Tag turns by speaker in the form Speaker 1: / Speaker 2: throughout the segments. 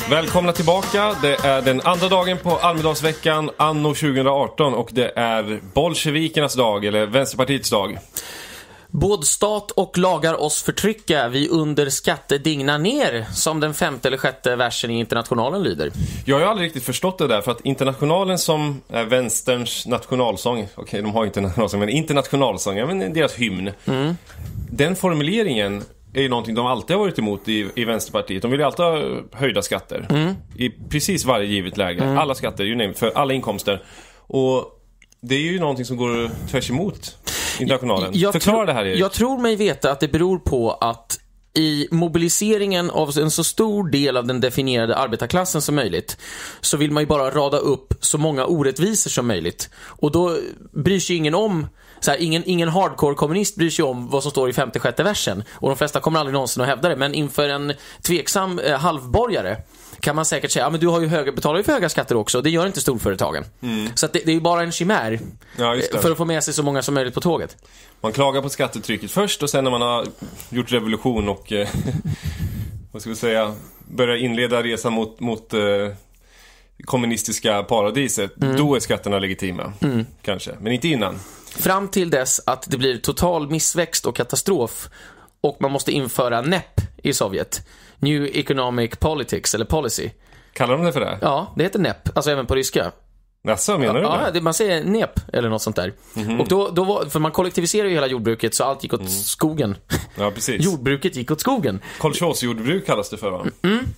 Speaker 1: Välkomna tillbaka. Det är den andra dagen på Almedalsveckan anno 2018 och det är bolsjevikernas dag, eller Vänsterpartiets dag.
Speaker 2: Både stat och lagar oss förtrycka, vi under skatte digna ner, som den 5:e eller 6:e versen i Internationalen lyder.
Speaker 1: Jag har ju aldrig riktigt förstått det där, för att Internationalen, som är vänsterns nationalsång, okej, de har inte nationalsång, men internationalsång, ja, men deras hymn. Den formuleringen är ju någonting de alltid har varit emot i Vänsterpartiet. De vill ju alltid ha höjda skatter i precis varje givet läge. Alla skatter, för alla inkomster. Och det är ju någonting som går tvärs emot Internationalen. Förklara det här, Erik.
Speaker 2: Jag tror mig veta att det beror på att i mobiliseringen av en så stor del av den definierade arbetarklassen som möjligt, så vill man ju bara rada upp så många orättvisor som möjligt. Och då bryr sig ingen om, så här, ingen hardcore-kommunist bryr sig om vad som står i 5:e, 6:e versen. Och de flesta kommer aldrig någonsin att hävda det. Men inför en tveksam halvborgare kan man säkert säga, ja, men du har ju betalar ju för höga skatter också. Det gör inte storföretagen. Så att det är ju bara en chimär för att få med sig så många som möjligt på tåget.
Speaker 1: Man klagar på skattetrycket först, och sen när man har gjort revolution och vad ska vi säga, börjar inleda resan mot kommunistiska paradiset, då är skatterna legitima. Kanske, men inte innan.
Speaker 2: Fram till dess att det blir total missväxt och katastrof och man måste införa NEP i Sovjet. New Economic Politics eller Policy.
Speaker 1: Kallar de det för det?
Speaker 2: Ja, det heter NEP, alltså även på ryska.
Speaker 1: Jaså, menar du det?
Speaker 2: Ja, man säger NEP eller något sånt där. Och då var, för man kollektiviserar ju hela jordbruket, så allt gick åt skogen.
Speaker 1: Ja, precis.
Speaker 2: Jordbruket gick åt skogen.
Speaker 1: Kolchosjordbruk kallas det för, va?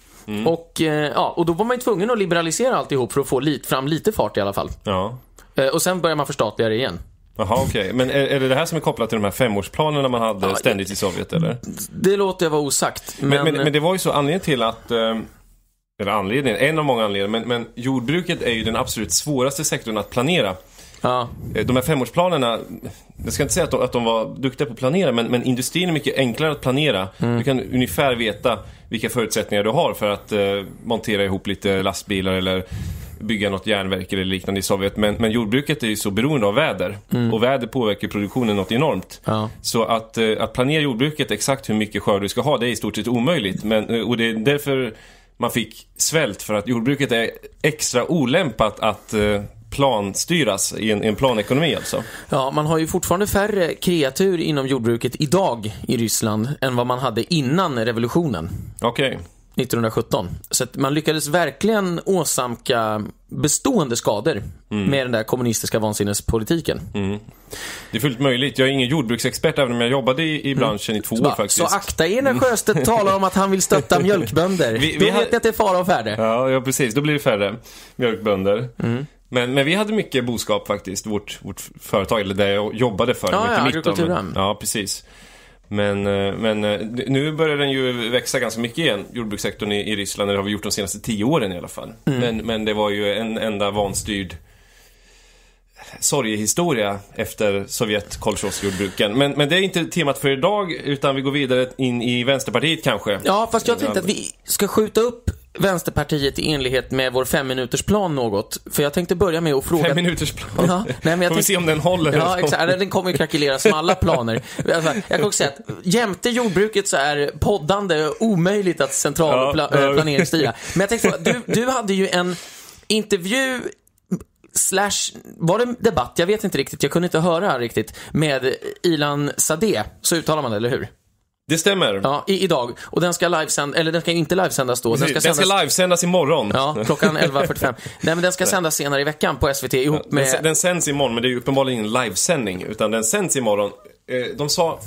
Speaker 2: Och då var man ju tvungen att liberalisera alltihop för att få fram lite fart i alla fall.
Speaker 1: Ja.
Speaker 2: Och sen börjar man förstatliga det igen.
Speaker 1: Jaha, okej. Men är det här som är kopplat till de här 5-årsplanerna man hade ständigt i Sovjet, eller?
Speaker 2: Det låter jag vara osagt.
Speaker 1: Men det var ju så anledningen till att... Eller anledningen, en av många anledningar. Men jordbruket är ju den absolut svåraste sektorn att planera.
Speaker 2: Ja.
Speaker 1: De här 5-årsplanerna, jag ska inte säga att de var duktiga på att planera, men industrin är mycket enklare att planera. Du kan ungefär veta vilka förutsättningar du har för att montera ihop lite lastbilar eller bygga något järnverk eller liknande i Sovjet. Men jordbruket är ju så beroende av väder. Och väder påverkar produktionen något enormt. Ja. Så att planera jordbruket exakt hur mycket skörd du ska ha, det är i stort sett omöjligt. Och det är därför man fick svält, för att jordbruket är extra olämpat att planstyras i en planekonomi alltså. Ja,
Speaker 2: man har ju fortfarande färre kreatur inom jordbruket idag i Ryssland än vad man hade innan revolutionen.
Speaker 1: Okej.
Speaker 2: 1917. Så att man lyckades verkligen åsamka bestående skador med den där kommunistiska vansinnespolitiken.
Speaker 1: Det är fullt möjligt. Jag är ingen jordbruksexpert, även om jag jobbade i branschen i 2 år faktiskt.
Speaker 2: Så akta er när Sjöstedt talar om att han vill stötta mjölkbönder. Då vet ni att det är fara och färde.
Speaker 1: Ja, precis. Då blir det färre mjölkbönder. Men vi hade mycket boskap faktiskt. Vårt företag, eller där jag jobbade för.
Speaker 2: Agrikulturen.
Speaker 1: Ja, precis. Men nu börjar den ju växa ganska mycket igen, jordbrukssektorn i Ryssland. Det har vi gjort de senaste 10 åren i alla fall. Men det var ju en enda vanstyrd sorgehistoria efter Sovjet-kolchosjordbruken. Men det är inte temat för idag, utan vi går vidare in i Vänsterpartiet kanske.
Speaker 2: Ja, fast jag tänkte att vi ska skjuta upp Vänsterpartiet i enlighet med vår 5-minutersplan något. För jag tänkte börja med att fråga...
Speaker 1: 5-minutersplan?
Speaker 2: Ja,
Speaker 1: får vi se om den håller.
Speaker 2: Ja, exakt. Den kommer ju krackelera som alla planer. Alltså, jag kan också säga att jämte jordbruket så är poddande omöjligt att planeringsstyra. Men jag tänkte fråga, du hade ju en intervju var det debatt? Jag vet inte riktigt. Jag kunde inte höra riktigt. Med Ilan Sadeh. Så uttalar man det, eller hur?
Speaker 1: Det stämmer.
Speaker 2: Ja, idag. Och den ska livesändas, eller den ska inte livesändas då.
Speaker 1: Den ska livesändas imorgon.
Speaker 2: Ja, klockan 11:45. Nej, men den ska sändas senare i veckan på SVT ihop med...
Speaker 1: Den sänds imorgon, men det är ju uppenbarligen ingen livesändning, utan den sänds imorgon. De sa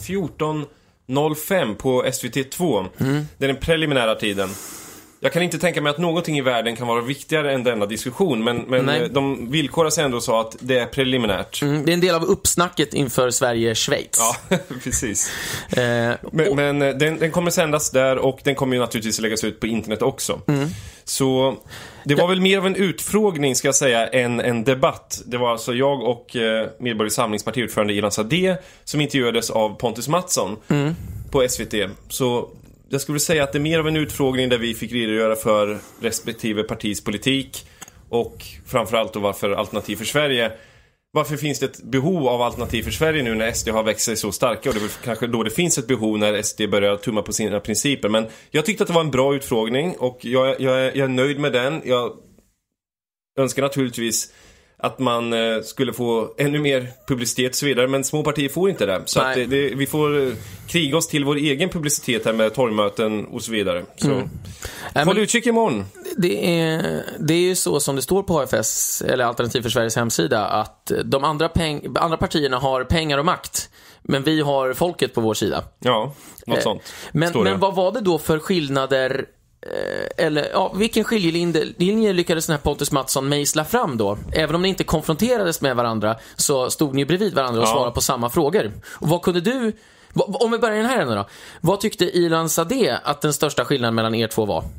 Speaker 1: 14:05 på SVT2. Det är den preliminära tiden. Jag kan inte tänka mig att någonting i världen kan vara viktigare än denna diskussion, men de villkorar sig ändå så att det är preliminärt.
Speaker 2: Det är en del av uppsnacket inför Sverige-Schweiz.
Speaker 1: Ja, precis. Men den kommer sändas där, och den kommer ju naturligtvis läggas ut på internet också. Så det var väl mer av en utfrågning, ska jag säga, än en debatt. Det var alltså jag och Medborgerliga samlingspartiordförande Ilan Sadeh som intervjuades av Pontus Mattsson på SVT. Så jag skulle säga att det är mer av en utfrågning där vi fick redogöra för respektive partis politik och framförallt då varför Alternativ för Sverige varför finns det ett behov av alternativ för Sverige nu när SD har växt sig så starka, och det är väl kanske då det finns ett behov när SD börjar tumma på sina principer. Men jag tyckte att det var en bra utfrågning och jag är nöjd med den. Jag önskar naturligtvis att man skulle få ännu mer publicitet och så vidare, men små partier får inte det. Så att vi får kriga oss till vår egen publicitet här med torgmöten och så vidare. Så håll utkik imorgon.
Speaker 2: Det är ju så som det står på HFS eller Alternativ för Sveriges hemsida, att de andra partierna har pengar och makt, men vi har folket på vår sida.
Speaker 1: Ja, något sånt.
Speaker 2: Men vad var det då för skillnader, eller vilken skiljelinje lyckades den här Pontus Mattsson mejsla fram då? Även om ni inte konfronterades med varandra så stod ni bredvid varandra och svarade på samma frågor. Och vad kunde du, om vi börjar den här änden då, vad tyckte Ilan Sadeh att den största skillnaden mellan er två var?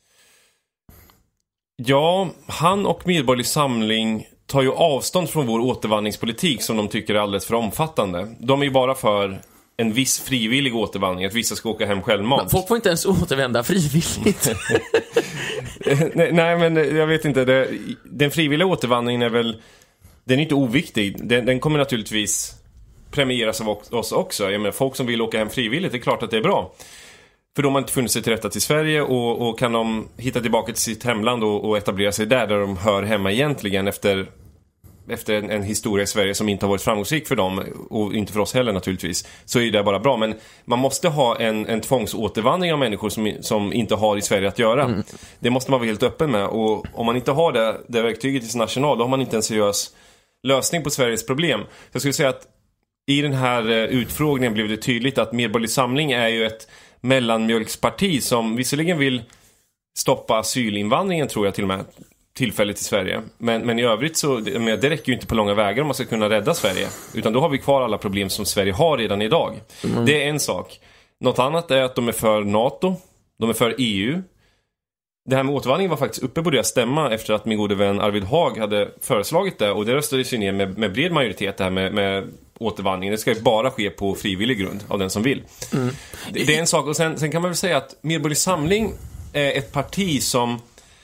Speaker 1: Ja, han och Medborgerlig Samling tar ju avstånd från vår återvandringspolitik som de tycker är alldeles för omfattande. De är ju bara för en viss frivillig återvandring, att vissa ska åka hem självmant.
Speaker 2: Men folk får inte ens återvända frivilligt.
Speaker 1: Nej, men jag vet inte. Den frivilliga återvandringen är väl, den är inte oviktig. Den kommer naturligtvis premieras av oss också. Jag menar, folk som vill åka hem frivilligt, det är klart att det är bra. För de har inte funnit sig till rätta till Sverige, och kan de hitta tillbaka till sitt hemland och etablera sig där de hör hemma egentligen efter en historia i Sverige som inte har varit framgångsrik för dem, och inte för oss heller naturligtvis, så är det bara bra. Men man måste ha en tvångsåtervandring av människor som inte har i Sverige att göra. Det måste man vara helt öppen med, och om man inte har det verktyget i sin arsenal, då har man inte en seriös lösning på Sveriges problem. Jag skulle säga att i den här utfrågningen blev det tydligt att Medborgerlig Samling är ju ett mellanmjölksparti som visserligen vill stoppa asylinvandringen, tror jag till och med, tillfälligt i Sverige. Men i övrigt så, det räcker ju inte på långa vägar om man ska kunna rädda Sverige. Utan då har vi kvar alla problem som Sverige har redan idag. Det är en sak. Något annat är att de är för NATO. De är för EU. Det här med återvandring var faktiskt uppe på deras stämma efter att min gode vän Arvid Haag hade föreslagit det. Och det röstades ju ner med bred majoritet, det här med återvandring. Det ska ju bara ske på frivillig grund av den som vill. Det är en sak. Och sen kan man väl säga att Medborgerlig Samling är ett parti som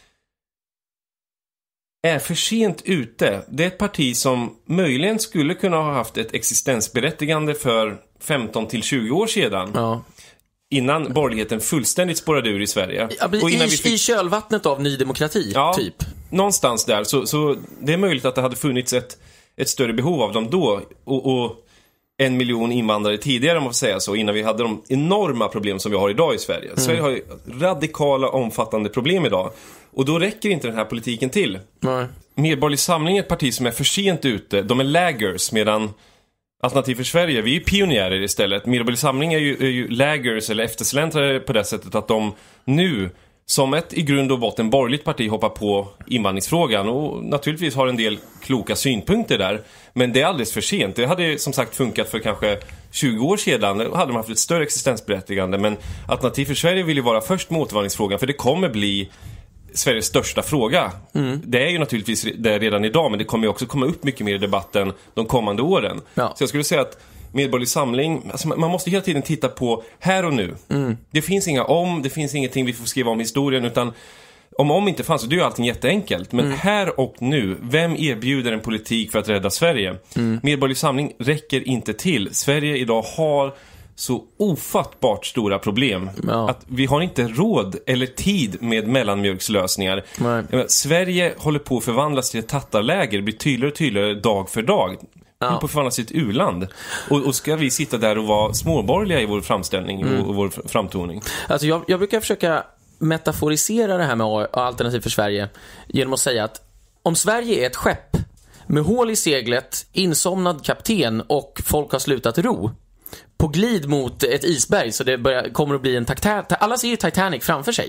Speaker 1: är för sent ute. Det är ett parti som möjligen skulle kunna ha haft ett existensberättigande för 15-20 år sedan. Ja. Innan borgerligheten fullständigt spårade ur i Sverige.
Speaker 2: Ja, och innan i kölvattnet av Ny Demokrati, typ.
Speaker 1: Någonstans där. Så det är möjligt att det hade funnits ett större behov av dem då. Och 1 miljon invandrare tidigare, om man får säga så, innan vi hade de enorma problem som vi har idag i Sverige. Sverige har ju radikala, omfattande problem idag. Och då räcker inte den här politiken till. Nej. Medborgerlig Samling är ett parti som är för sent ute. De är laggers, medan Alternativ för Sverige, vi är pionjärer istället. Medborgerlig Samling är ju laggers eller eftersläntrare på det sättet att de nu, som ett i grund och botten borgerligt parti, hoppar på invandringsfrågan och naturligtvis har en del kloka synpunkter där. Men det är alldeles för sent. Det hade som sagt funkat för kanske 20 år sedan. Då hade man haft ett större existensberättigande. Men Alternativ för Sverige vill ju vara först med återvandringsfrågan, för det kommer bli Sveriges största fråga. Det är ju naturligtvis det redan idag, men det kommer ju också komma upp mycket mer i debatten de kommande åren. Ja. Så jag skulle säga att Medborgerlig Samling, alltså man måste hela tiden titta på här och nu. Det finns det finns ingenting vi får skriva om historien, utan om inte fanns, så det är ju allting jätteenkelt. Men här och nu, vem erbjuder en politik för att rädda Sverige? Medborgerlig Samling räcker inte till. Sverige idag har så ofattbart stora problem att vi har inte råd eller tid med mellanmjölkslösningar. Sverige håller på att förvandlas till ett tattarläger. Det blir tydligare och tydligare dag för dag. Vi håller på att förvandlas till ett u-land. Och ska vi sitta där och vara småborgerliga i vår framställning och vår framtoning?
Speaker 2: Alltså jag brukar försöka metaforisera det här med Alternativ för Sverige genom att säga att om Sverige är ett skepp med hål i seglet, insomnad kapten och folk har slutat ro på glid mot ett isberg, så det kommer att bli en alla ser ju Titanic framför sig.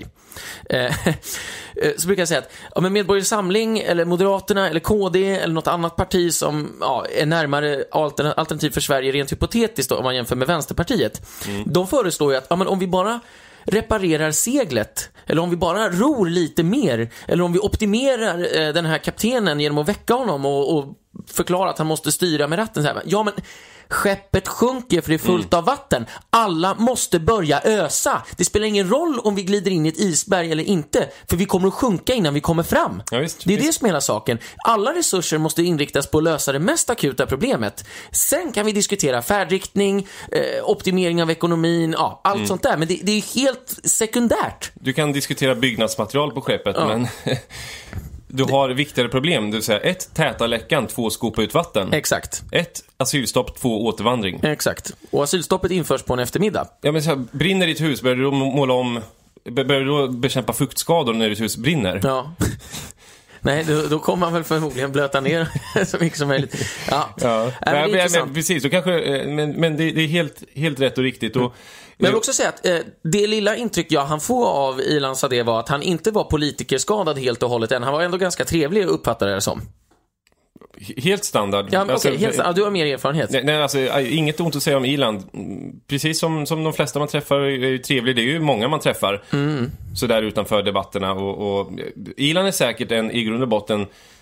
Speaker 2: Så brukar jag säga att men Medborgerlig Samling eller Moderaterna eller KD eller något annat parti som är närmare Alternativ för Sverige rent hypotetiskt då, om man jämför med Vänsterpartiet, de föreslår ju att men om vi bara reparerar seglet, eller om vi bara ror lite mer, eller om vi optimerar den här kaptenen genom att väcka honom och förklara att han måste styra med ratten så här. Ja, men Skeppet sjunker för det är fullt av vatten. Alla måste börja ösa. Det spelar ingen roll om vi glider in i ett isberg eller inte, för vi kommer att sjunka innan vi kommer fram.
Speaker 1: Ja, visst,
Speaker 2: det är det som är hela saken. Alla resurser måste inriktas på att lösa det mest akuta problemet. Sen kan vi diskutera färdriktning, optimering av ekonomin, allt sånt där. Men det är helt sekundärt.
Speaker 1: Du kan diskutera byggnadsmaterial på skeppet, men du har viktigare problem. Det vill säga 1. Täta läckan, 2. Skopa ut vatten.
Speaker 2: Exakt.
Speaker 1: 1. Asylstopp, 2. Återvandring.
Speaker 2: Exakt. Och asylstoppet införs på en eftermiddag.
Speaker 1: Ja, men så här, brinner ditt hus, börjar du då måla om... Börjar du då bekämpa fuktskador när ditt hus brinner?
Speaker 2: Ja. Nej, då kommer man väl förmodligen blöta ner så mycket som möjligt. Ja.
Speaker 1: Men precis, så kanske, men det är helt rätt och riktigt. Och,
Speaker 2: men jag vill också säga att det lilla intryck jag han får av Ilan Sadeh var att han inte var politikerskadad helt och hållet än. Han var ändå ganska trevlig att uppfatta det som.
Speaker 1: Helt standard.
Speaker 2: Ja, alltså, helt standard. Du har mer erfarenhet.
Speaker 1: Nej, alltså, inget ont att säga om Ilan. Precis som de flesta man träffar är ju trevlig. Det är ju många man träffar. Så där utanför debatterna. Och Ilan är säkert i grund och botten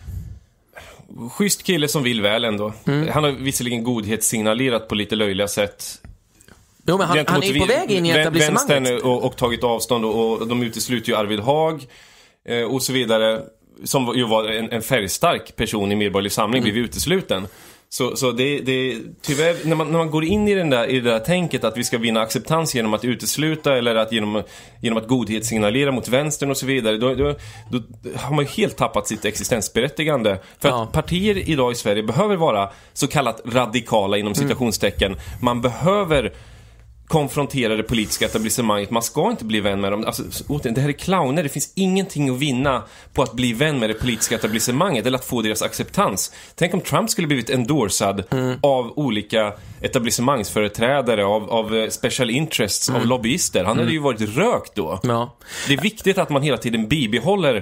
Speaker 1: schysst kille som vill väl ändå. Han har visserligen godhetssignalerat på lite löjliga sätt.
Speaker 2: Jo, men han är på väg in i etablissemanget.
Speaker 1: Och tagit avstånd och de utesluter ju Arvid Haag och så vidare, som ju var en färgstark person i Medborgerlig Samling, blev utesluten. Så det tyvärr, när man går in i det där tänket att vi ska vinna acceptans genom att utesluta eller att genom att godhetssignalera mot vänstern och så vidare, då har man ju helt tappat sitt existensberättigande. För att partier idag i Sverige behöver vara så kallat radikala inom citationstecken. Man behöver konfrontera det politiska etablissemanget. Man ska inte bli vän med dem. Alltså, det här är clowner. Det finns ingenting att vinna på att bli vän med det politiska etablissemanget eller att få deras acceptans. Tänk om Trump skulle blivit endorsad av olika etablissemangsföreträdare, av special interests, av lobbyister. Han hade ju varit rökt då.
Speaker 2: Ja.
Speaker 1: Det är viktigt att man hela tiden bibehåller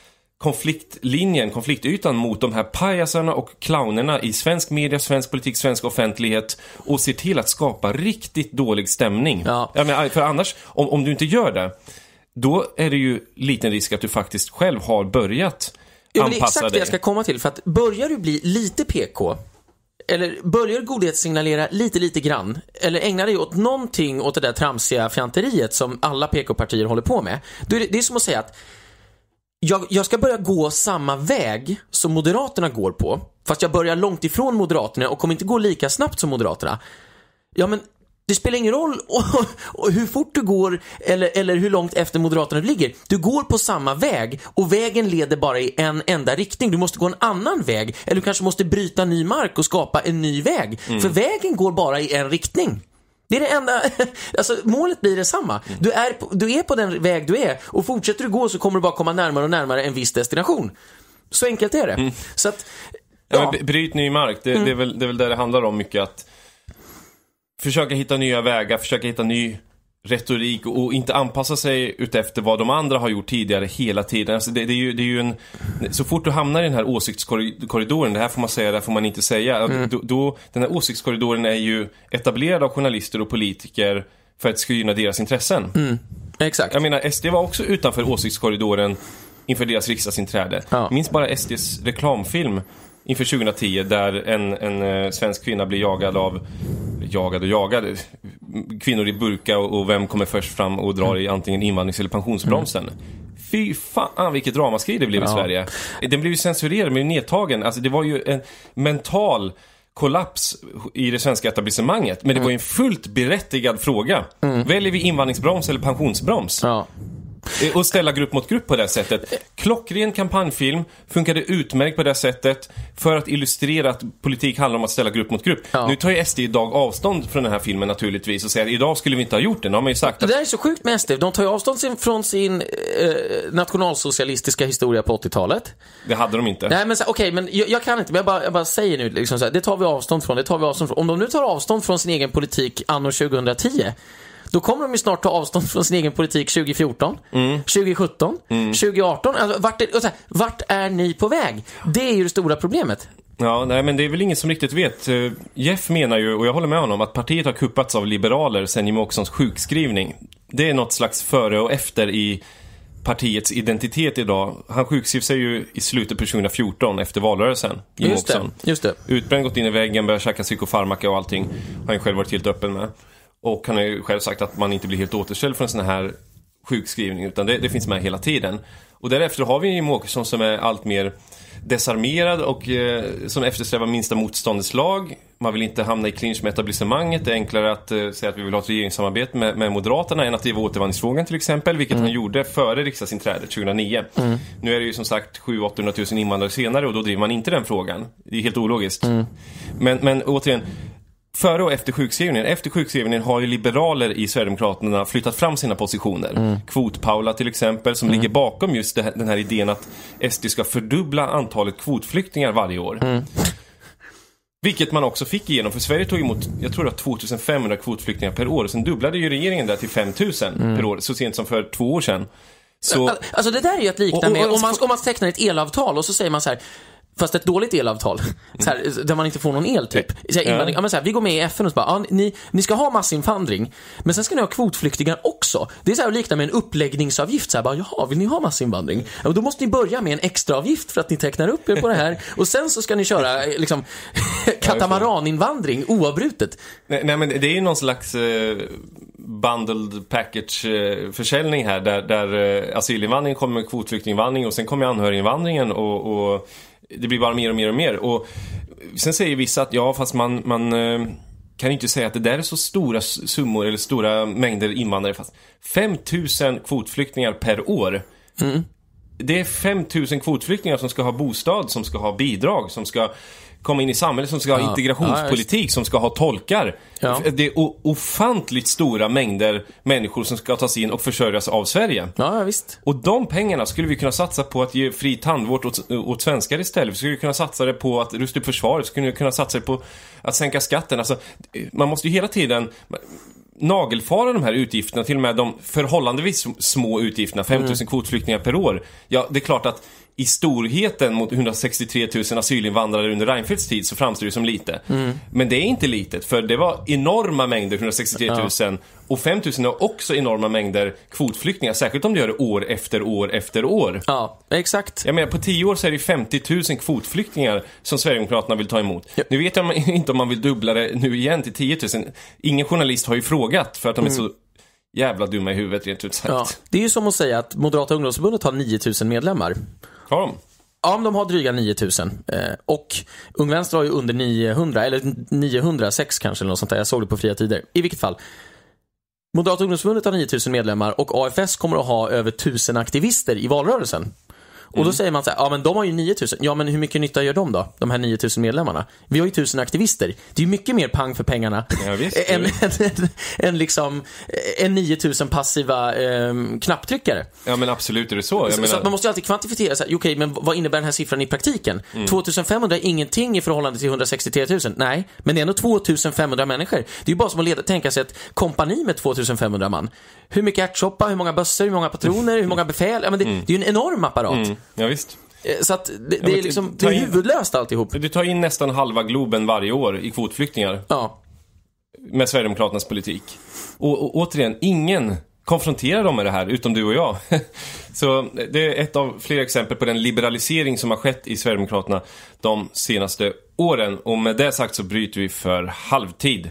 Speaker 1: konfliktytan mot de här pajasarna och clownerna i svensk media, svensk politik, svensk offentlighet och ser till att skapa riktigt dålig stämning.
Speaker 2: Ja.
Speaker 1: För annars, om du inte gör det, då är det ju liten risk att du faktiskt själv har börjat anpassa dig.
Speaker 2: Det är exakt det jag ska komma till, för att börjar du bli lite PK, eller börjar godhetssignalera lite grann, eller ägna dig åt någonting åt det där tramsiga fjanteriet som alla PK-partier håller på med, då är det är som att säga att jag ska börja gå samma väg som Moderaterna går på, fast jag börjar långt ifrån Moderaterna och kommer inte gå lika snabbt som Moderaterna. Ja, men det spelar ingen roll och hur fort du går eller hur långt efter Moderaterna du ligger. Du går på samma väg och vägen leder bara i en enda riktning. Du måste gå en annan väg, eller du kanske måste bryta ny mark och skapa en ny väg. För vägen går bara i en riktning. Det är det enda, alltså målet blir detsamma. Du är på den väg du är, och fortsätter du gå så kommer du bara komma närmare och närmare en viss destination. Så enkelt är det. Så att,
Speaker 1: bryt ny mark, det är väl där det handlar om mycket, att försöka hitta nya vägar, försöka hitta ny retorik och inte anpassa sig utefter vad de andra har gjort tidigare hela tiden. Alltså det är ju så fort du hamnar i den här åsiktskorridoren, det här får man säga, det här får man inte säga, då den här åsiktskorridoren är ju etablerad av journalister och politiker för att gynna deras intressen.
Speaker 2: Exakt.
Speaker 1: Jag menar, SD var också utanför åsiktskorridoren inför deras riksdagsinträde. Minns bara SDs reklamfilm inför 2010 där en svensk kvinna blir jagad kvinnor i burka, och vem kommer först fram och drar i antingen invandrings- eller pensionsbromsen. Fy fan, vilket ramaskri det blev i Sverige. Den blev ju censurerad, men nedtagen. Alltså det var ju en mental kollaps i det svenska etablissemanget, men det var ju en fullt berättigad fråga. Väljer vi invandringsbroms eller pensionsbroms?
Speaker 2: Ja.
Speaker 1: Och ställa grupp mot grupp på det sättet. Klockren kampanjfilm, funkade utmärkt på det sättet för att illustrera att politik handlar om att ställa grupp mot grupp. Nu tar ju SD idag avstånd från den här filmen naturligtvis och säger att idag skulle vi inte ha gjort det. Nu har man ju sagt att...
Speaker 2: Det där är så sjukt med SD. De tar ju avstånd från sin nationalsocialistiska historia på 80-talet.
Speaker 1: Det hade de inte.
Speaker 2: Nej, men okej, men jag kan inte, men jag bara säger nu liksom så här, det tar vi avstånd från. Om de nu tar avstånd från sin egen politik anno 2010, då kommer de ju snart ta avstånd från sin egen politik 2014, 2017, 2018. Alltså, vart är ni på väg? Det är ju det stora problemet.
Speaker 1: Ja, nej, men det är väl ingen som riktigt vet. Jeff menar ju, och jag håller med honom, att partiet har kuppats av liberaler sen Jimmie Åkessons sjukskrivning. Det är något slags före och efter i partiets identitet idag. Han sjukskrev sig ju i slutet på 2014 efter valrörelsen.
Speaker 2: Just det.
Speaker 1: Utbränd, gått in i väggen, börjat käka psykofarmaka och allting. Har han själv varit helt öppen med. Och han har ju själv sagt att man inte blir helt återställd från en sån här sjukskrivning, utan det finns med hela tiden. Och därefter har vi Jimmie Åkesson som är allt mer desarmerad och som eftersträvar minsta motståndets lag. Man vill inte hamna i clinch med etablissemanget. Det är enklare att säga att vi vill ha ett regeringssamarbete med Moderaterna än att driva återvandringsfrågan till exempel, vilket han gjorde före riksdagsinträdet 2009. Nu är det ju som sagt 700-800 000 invandrare senare och då driver man inte den frågan. Det är helt ologiskt. Men återigen, före och efter sjukskrivningen. Efter sjukskrivningen har ju liberaler i Sverigedemokraterna flyttat fram sina positioner. Kvot-Paula till exempel, som ligger bakom just den här idén att SD ska fördubbla antalet kvotflyktingar varje år. Vilket man också fick igenom, för Sverige tog emot, jag tror det var 2500 kvotflyktingar per år. Och sen dubblade ju regeringen där till 5000 per år, så sent som för 2 år sedan. Så...
Speaker 2: Alltså det där är ju att likna med, om man tecknar ett elavtal och så säger man så här, fast ett dåligt elavtal så här, där man inte får någon el typ. Så här, ja, men så här, vi går med i FN och så bara, ni ska ha massinvandring, men sen ska ni ha kvotflyktingar också. Det är så här att likna med en uppläggningsavgift så här, bara, jaha, vill ni ha massinvandring? Ja, då måste ni börja med en extra avgift för att ni tecknar upp er på det här, och sen så ska ni köra liksom katamaran인vandring oavbrutet.
Speaker 1: Nej, men det är ju någon slags bundled package försäljning här där asylinvandring kommer med kvotflyktinginvandring och sen kommer anhöriginvandringen och det blir bara mer och mer och mer. Och sen säger vissa att ja, fast man kan inte säga att det där är så stora summor eller stora mängder invandrare. Fast 5000 kvotflyktingar per år. Det är 5000 kvotflyktingar som ska ha bostad, som ska ha bidrag, som ska komma in i samhället, som ska ha integrationspolitik, som ska ha tolkar. Det är ofantligt stora mängder människor som ska tas in och försörjas av Sverige.
Speaker 2: Ja, visst.
Speaker 1: Och de pengarna skulle vi kunna satsa på att ge fri tandvård åt svenskar istället. Vi skulle kunna satsa det på att rusta upp försvaret. Vi skulle kunna satsa det på att sänka skatten. Alltså, man måste ju hela tiden nagelfara de här utgifterna, till och med de förhållandevis små utgifterna, 5000 kvotflyktingar per år. Ja, det är klart att i storheten mot 163 000 asylinvandrare under Reinfeldts tid så framstår det som lite. Men det är inte litet, för det var enorma mängder, 163 000, och 5 000 är också enorma mängder kvotflyktingar, särskilt om det gör det år efter år efter år.
Speaker 2: Ja, exakt.
Speaker 1: Jag menar, på 10 år så är det 50 000 kvotflyktingar som Sverigedemokraterna vill ta emot. Nu vet jag inte om man vill dubbla det nu igen till 10 000. Ingen journalist har ju frågat, för att de är så jävla dumma i huvudet, rent ut sagt.
Speaker 2: Ja, det är ju som att säga att Moderata ungdomsförbundet har 9000 medlemmar.
Speaker 1: Har de?
Speaker 2: Ja, de har dryga 9000. Och Ung Vänster har ju under 900, eller 906 kanske, eller något sånt där. Jag såg det på Fria Tider. I vilket fall, Moderata ungdomsförbundet har 9000 medlemmar och AFS kommer att ha över 1000 aktivister i valrörelsen. Och då säger man så här, ja men de har ju 9000. Ja, men hur mycket nytta gör de då? De här 9000 medlemmarna. Vi har ju 1000 aktivister. Det är ju mycket mer pang för pengarna än liksom en 9000 passiva knapptryckare.
Speaker 1: Ja, men absolut är det så.
Speaker 2: Så att man måste ju alltid kvantifiera så här, okej, men vad innebär den här siffran i praktiken? 2500 är ingenting i förhållande till 163 000. Nej, men det är ändå 2500 människor. Det är ju bara som att tänka sig ett kompani med 2500 man. Hur mycket ärtsoppa, hur många bössor, hur många patroner, hur många befäl? Ja, men det är ju en enorm apparat.
Speaker 1: Ja, visst.
Speaker 2: Så att det är liksom, det är huvudlöst alltihop.
Speaker 1: Du tar in nästan halva globen varje år i kvotflyktingar.
Speaker 2: Ja.
Speaker 1: Med Sverigedemokraternas politik. Och återigen, ingen konfronterar dem med det här, utom du och jag. Så det är ett av flera exempel på den liberalisering som har skett i Sverigedemokraterna de senaste åren. Och med det sagt så bryter vi för halvtid.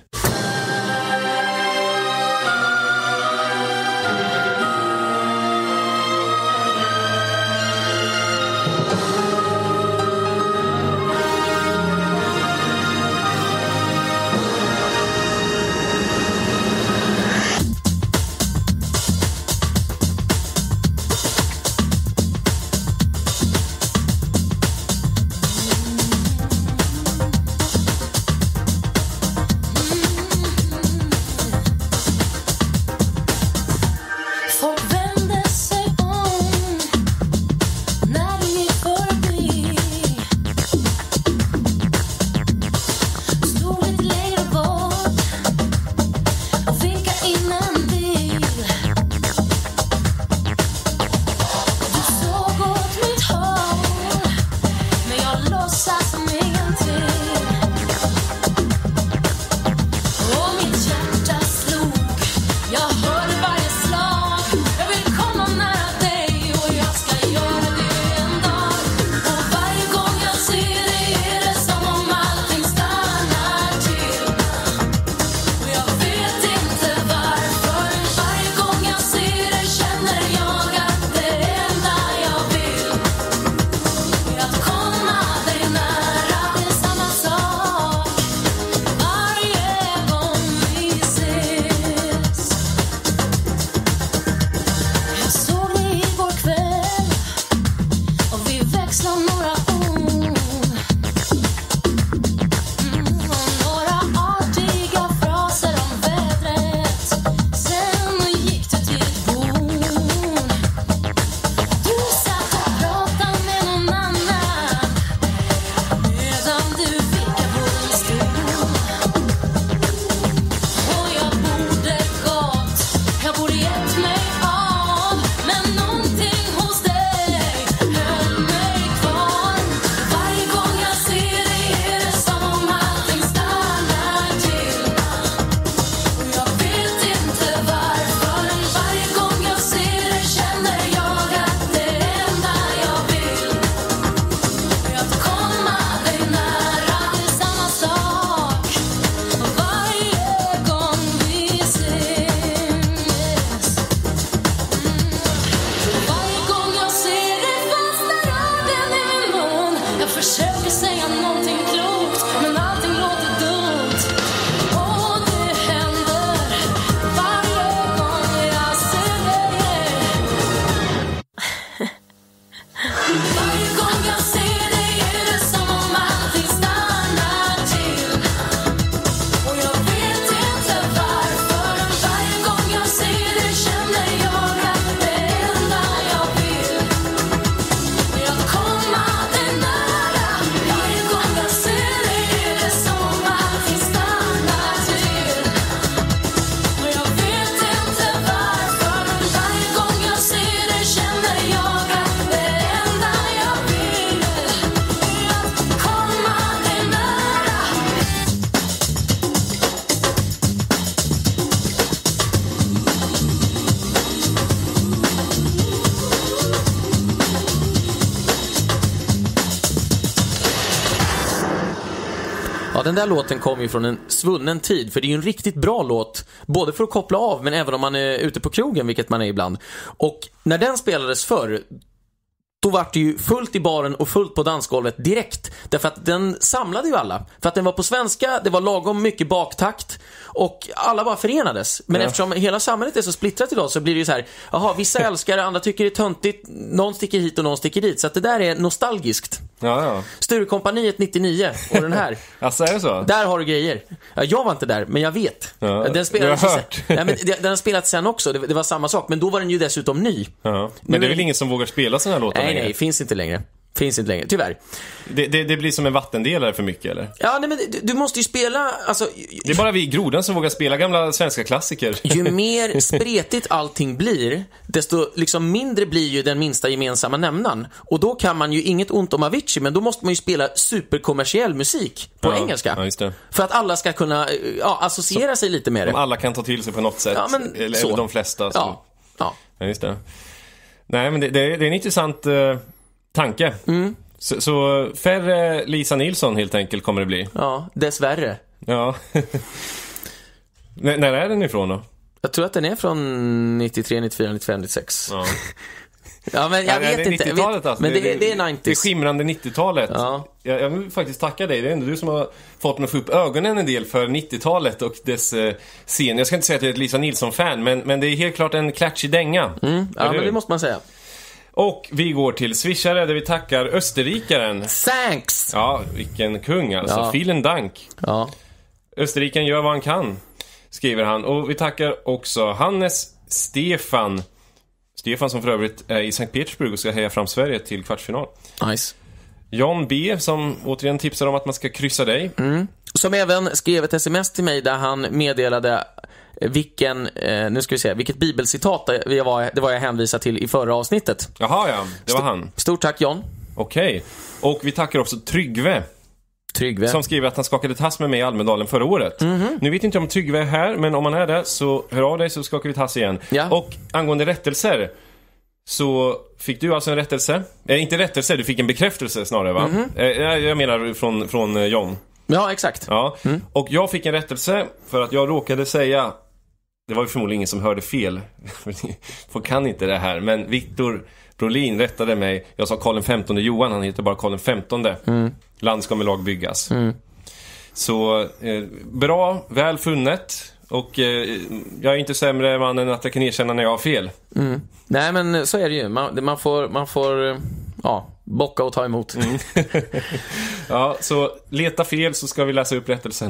Speaker 2: den där låten kom ju från en svunnen tid. För det är ju en riktigt bra låt, både för att koppla av, men även om man är ute på krogen, vilket man är ibland. Och när den spelades förr, då var det ju fullt i baren och fullt på dansgolvet direkt. Därför att den samlade ju alla. För att den var på svenska, det var lagom mycket baktakt och alla bara förenades. Men eftersom hela samhället är så splittrat idag så blir det ju så här, jaha, vissa älskar det, andra tycker det är töntigt, någon sticker hit och någon sticker dit. Så att det där är nostalgiskt.
Speaker 1: Ja.
Speaker 2: Sturekompaniet 99 och den här.
Speaker 1: Alltså är det så?
Speaker 2: Där har du grejer. Ja, jag var inte där, men jag vet.
Speaker 1: Ja,
Speaker 2: den spelades
Speaker 1: jag har hört.
Speaker 2: Nej, men den har spelats sen också, det var samma sak. Men då var den ju dessutom ny.
Speaker 1: Ja. Men det är väl ingen som vågar spela såna här låtar längre?
Speaker 2: Nej, finns inte längre, tyvärr.
Speaker 1: Det blir som en vattendelare för mycket, eller?
Speaker 2: Ja, nej, men du måste ju spela, alltså,
Speaker 1: det är bara vi i Grodan som vågar spela gamla svenska klassiker.
Speaker 2: Ju mer spretigt allting blir, desto liksom mindre blir ju den minsta gemensamma nämnaren. Och då kan man ju, inget ont om Avicii, men då måste man ju spela superkommersiell musik på engelska.
Speaker 1: Ja, just det.
Speaker 2: För att alla ska kunna associera sig lite med det.
Speaker 1: Om alla kan ta till sig på något sätt.
Speaker 2: Ja, men
Speaker 1: eller de flesta. Så.
Speaker 2: Ja,
Speaker 1: just det. Nej, men det är en intressant tanke. Så färre Lisa Nilsson helt enkelt kommer det bli.
Speaker 2: Ja, dessvärre.
Speaker 1: Ja. När är den ifrån då?
Speaker 2: Jag tror att den är från 93, 94, 95, 96.
Speaker 1: Ja.
Speaker 2: Ja, men jag vet inte.
Speaker 1: 90-talet, alltså.
Speaker 2: Men det är 90s.
Speaker 1: Det är skimrande 90-talet.
Speaker 2: Ja.
Speaker 1: Jag vill faktiskt tacka dig. Det är ändå du som har fått mig att få upp ögonen en del för 90-talet och dess scen. Jag ska inte säga att jag är ett Lisa Nilsson-fan, men det är helt klart en klatschig dänga.
Speaker 2: Ja, men det måste man säga.
Speaker 1: Och vi går till swishare där vi tackar österrikaren.
Speaker 2: Thanks!
Speaker 1: Ja, vilken kung alltså.
Speaker 2: Ja.
Speaker 1: Vielen Dank.
Speaker 2: Ja.
Speaker 1: Österriken gör vad han kan, skriver han. Och vi tackar också Hannes Stefan som för övrigt är i Sankt Petersburg och ska heja fram Sverige till kvartsfinal.
Speaker 2: Nice.
Speaker 1: John B som återigen tipsar om att man ska kryssa dig.
Speaker 2: Som även skrev ett sms till mig där han meddelade vilket bibelcitat det var jag hänvisade till i förra avsnittet.
Speaker 1: Jaha, ja, det var han.
Speaker 2: Stort tack, John.
Speaker 1: Okej. Och vi tackar också Tryggve. Som skriver att han skakade tass med mig i Almedalen förra året. Nu vet inte om Tryggve är här, men om han är där så hör av dig så skakar vi tass igen.
Speaker 2: Ja.
Speaker 1: Och angående rättelser så fick du alltså en rättelse. Inte rättelse, du fick en bekräftelse snarare, va? Jag menar från John.
Speaker 2: Ja, exakt.
Speaker 1: Ja. Och jag fick en rättelse för att jag råkade säga, det var ju förmodligen ingen som hörde fel. Folk kan inte det här, men Viktor Brolin rättade mig. Jag sa Karl XV Johan, han heter bara Karl XV. Land ska med lag byggas. Så bra, väl funnet. Och jag är inte sämre man än att jag kan erkänna när jag har fel.
Speaker 2: Nej, men så är det ju. Man får bocka och ta emot.
Speaker 3: Ja, så leta fel så ska vi läsa upp rättelsen.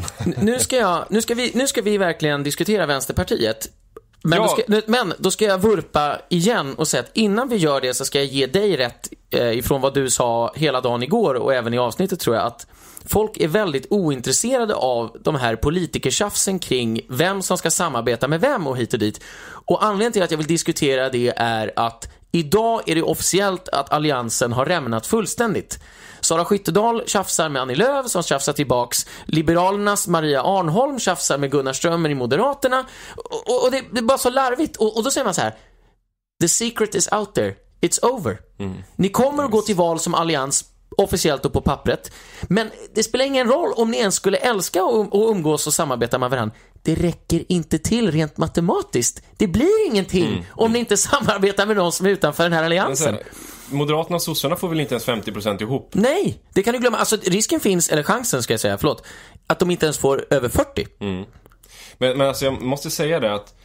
Speaker 2: Nu ska vi verkligen diskutera Vänsterpartiet. Men då ska jag vurpa igen och säga att innan vi gör det så ska jag ge dig rätt ifrån vad du sa hela dagen igår och även i avsnittet, tror jag, att folk är väldigt ointresserade av de här politikertjafsen kring vem som ska samarbeta med vem och hit och dit. Och anledningen till att jag vill diskutera det är att idag är det officiellt att alliansen har rämnat fullständigt. Sara Skyttedal tjafsar med Annie Lööf som tjafsar tillbaks. Liberalernas Maria Arnholm tjafsar med Gunnar Strömmer i Moderaterna. Och det är bara så larvigt. Och då säger man så här: the secret is out there. It's over. Ni kommer att gå till val som allians officiellt och på pappret. Men det spelar ingen roll om ni ens skulle älska och umgås och samarbeta med varandra. Det räcker inte till rent matematiskt. Det blir ingenting om ni inte samarbetar med någon som är utanför den här alliansen.
Speaker 3: Moderaterna och sossarna får väl inte ens 50% ihop?
Speaker 2: Nej, det kan du glömma. Alltså risken finns, eller chansen ska jag säga, att de inte ens får över 40.
Speaker 3: Men alltså jag måste säga det att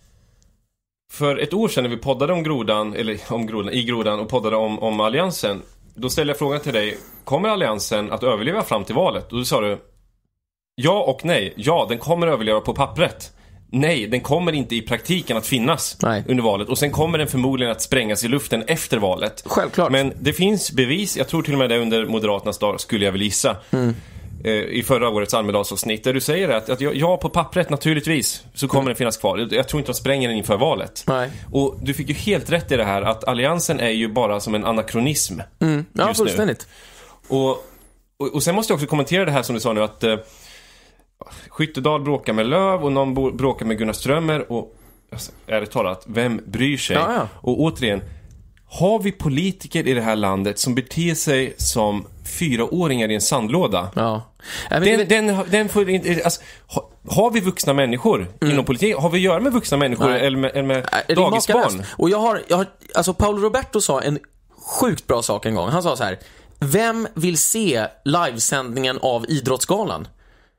Speaker 3: för ett år sedan när vi poddade i Grodan och poddade om alliansen, då ställde jag frågan till dig: kommer alliansen att överleva fram till valet? Och då sa du ja och nej. Ja, den kommer överleva på pappret. Nej, den kommer inte i praktiken att finnas under valet. Och sen kommer den förmodligen att sprängas i luften efter valet.
Speaker 2: Självklart.
Speaker 3: Men det finns bevis, jag tror till och med det under Moderaternas dag, skulle jag väl gissa, i förra årets Almedalsavsnitt, där du säger att ja, på pappret naturligtvis så kommer den finnas kvar. Jag tror inte de spränger den inför valet.
Speaker 2: Nej.
Speaker 3: Och du fick ju helt rätt i det här, att alliansen är ju bara som en anakronism.
Speaker 2: Ja, fullständigt.
Speaker 1: Och sen måste jag också kommentera det här som du sa nu, att Skyttedal bråkar med Lööf och någon bråkar med Gunnar Strömmer, och alltså, ärligt talat, vem bryr sig?
Speaker 2: Ja.
Speaker 1: Och återigen, har vi politiker i det här landet som beter sig som 4-åringar i en sandlåda?
Speaker 2: Ja.
Speaker 1: Den får inte, alltså, har vi vuxna människor inom politik? Har vi att göra med vuxna människor eller med dagisbarn?
Speaker 2: Och jag har alltså Paolo Roberto sa en sjukt bra sak en gång. Han sa så här: vem vill se livesändningen av Idrottsgalan?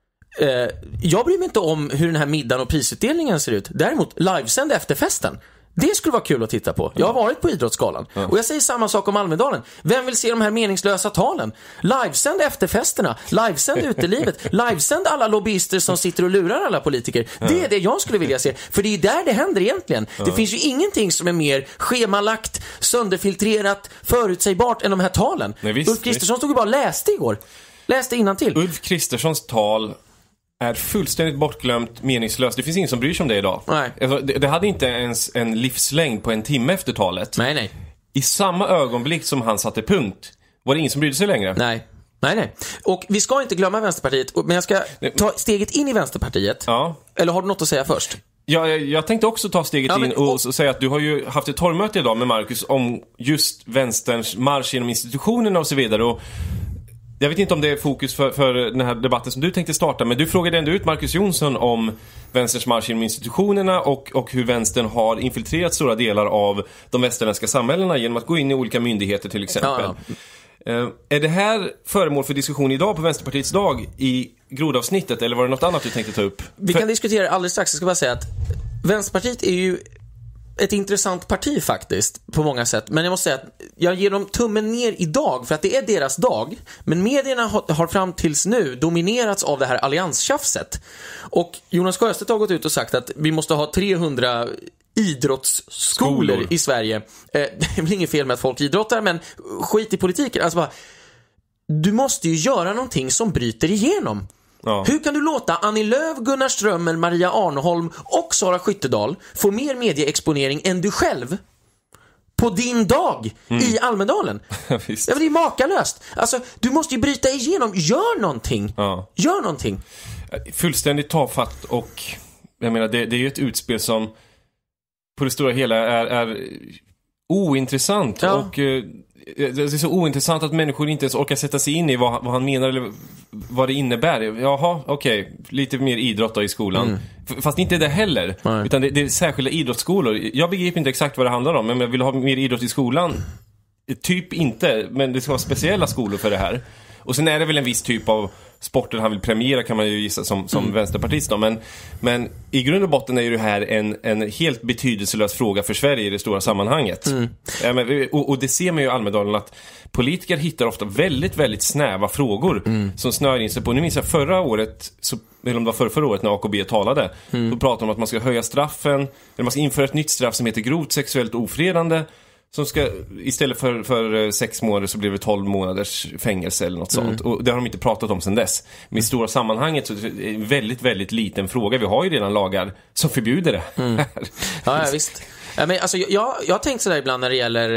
Speaker 2: Jag bryr mig inte om hur den här middagen och prisutdelningen ser ut. Däremot livesänd efterfesten. Det skulle vara kul att titta på. Jag har varit på Idrottsgalan. Och jag säger samma sak om Almedalen. Vem vill se de här meningslösa talen? Livesänd efterfesterna. Livesänd utelivet. Livesänd alla lobbyister som sitter och lurar alla politiker. Det är det jag skulle vilja se. För det är där det händer egentligen. Det finns ju ingenting som är mer schemalagt, sönderfiltrerat, förutsägbart än de här talen. Ulf Kristersson stod ju bara och läste igår. Läste innantill.
Speaker 1: Ulf Kristerssons tal är fullständigt bortglömt, meningslöst. Det finns ingen som bryr sig om det idag.
Speaker 2: Nej.
Speaker 1: Alltså, det hade inte ens en livslängd på en timme efter talet.
Speaker 2: Nej.
Speaker 1: I samma ögonblick som han satte punkt var det ingen som brydde sig längre.
Speaker 2: Nej. Och vi ska inte glömma Vänsterpartiet, men jag ska ta steget in i Vänsterpartiet.
Speaker 1: Ja.
Speaker 2: Eller har du något att säga först?
Speaker 1: Ja, jag tänkte också ta steget in och säga att du har ju haft ett torgmöte idag med Marcus om just vänsterns marsch genom institutionerna och så vidare. Och jag vet inte om det är fokus för den här debatten som du tänkte starta, men du frågade ändå ut Marcus Jonsson om vänsterns marsch genom institutionerna och hur vänstern har infiltrerat stora delar av de västerländska samhällena genom att gå in i olika myndigheter till exempel. Ja. Är det här föremål för diskussion idag på Vänsterpartiets dag i grodavsnittet, eller var det något annat du tänkte ta upp?
Speaker 2: Vi kan diskutera alldeles strax. Jag ska bara säga att Vänsterpartiet är ju ett intressant parti faktiskt på många sätt, men jag måste säga att jag ger dem tummen ner idag för att det är deras dag, men medierna har fram tills nu dominerats av det här allianstjafset. Och Jonas Sjöstedt har gått ut och sagt att vi måste ha 300 idrottsskolor i Sverige. Det är väl inget fel med att folk idrottar, men skit i politiken. Alltså bara, du måste ju göra någonting som bryter igenom.
Speaker 1: Ja.
Speaker 2: Hur kan du låta Annie Lööf, Gunnar Strömmel, Maria Arnholm och Sara Skyttedal få mer medieexponering än du själv på din dag i Almedalen? Ja, det är makalöst. Alltså, du måste ju bryta igenom. Gör någonting.
Speaker 1: Ja.
Speaker 2: Gör någonting.
Speaker 1: Fullständigt tafatt, och jag menar, det är ju ett utspel som på det stora hela är ointressant. Ja. Och det är så ointressant att människor inte ens orkar sätta sig in i vad han menar eller vad det innebär. Jaha, okej. Lite mer idrott då i skolan. Fast inte det heller. Nej. Utan det är särskilda idrottsskolor. Jag begriper inte exakt vad det handlar om, men jag vill ha mer idrott i skolan. Typ inte, men det ska vara speciella skolor för det här. Och sen är det väl en viss typ av sporter han vill premiera, kan man ju gissa som vänsterpartist då. Men i grund och botten är ju det här en helt betydelselös fråga för Sverige i det stora sammanhanget. Och det ser man ju i Almedalen, att politiker hittar ofta väldigt, väldigt snäva frågor som snör in sig på. Nu minns jag förra året, eller om det var förra året när AKB talade, då pratade de om att man ska höja straffen, eller man ska införa ett nytt straff som heter grovt sexuellt ofredande, som ska, istället för 6 månader så blir det 12 månaders fängelse eller något sånt. Och det har de inte pratat om sedan dess. Men i stora sammanhanget så är det en väldigt, väldigt liten fråga. Vi har ju redan lagar som förbjuder det.
Speaker 2: Ja, visst. Men alltså, jag har tänkt sådär ibland när det gäller